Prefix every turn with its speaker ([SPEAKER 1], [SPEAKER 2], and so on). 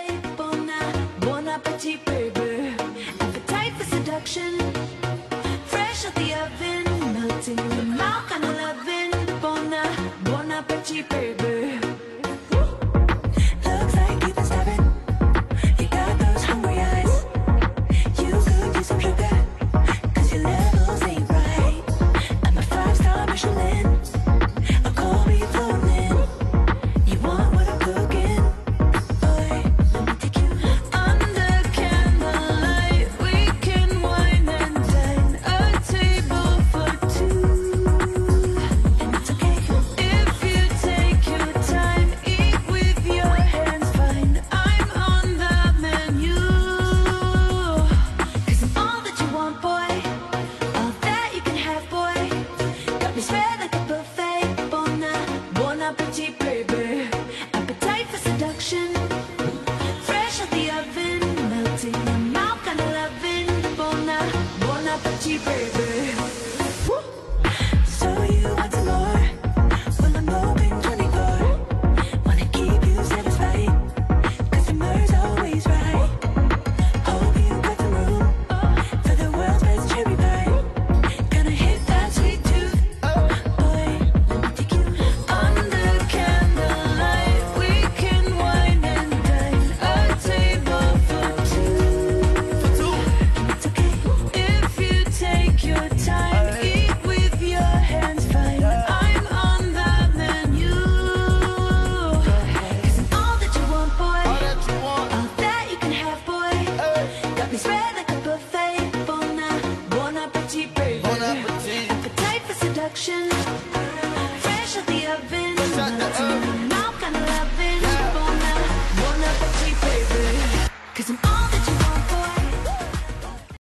[SPEAKER 1] buffet. Bon appetit, baby. Appetite for seduction. Fresh out the oven, melting in your mouth, kind of loving. Bon appetit, baby. Looks like you've been starving. You got those hungry eyes. You could use some sugar, 'cause your levels ain't right. I'm a 5-star Michelin. I'll call me floating. You want what I'm cooking? Boy, let me take you under candlelight. We can wine and dine, a table for two. And it's okay if you take your time, eat with your hands, fine. I'm on the menu, 'cause I'm all that you want, boy. All that you can have, boy. Got me spread like a buffet. Bon appetit, baby. Appetite for seduction. Fresh out the oven, melting in your mouth, kind of loving. Bon appetit, baby.